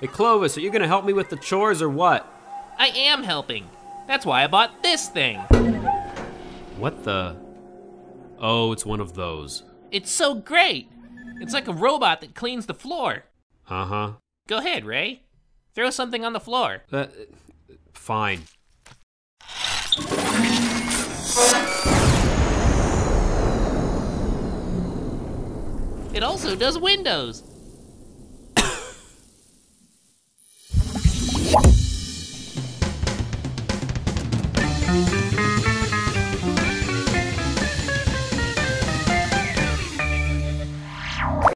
Hey Clovis, are you gonna help me with the chores or what? I am helping. That's why I bought this thing. What the? Oh, it's one of those. It's so great. It's like a robot that cleans the floor. Uh-huh. Go ahead, Ray. Throw something on the floor. Fine. It also does windows.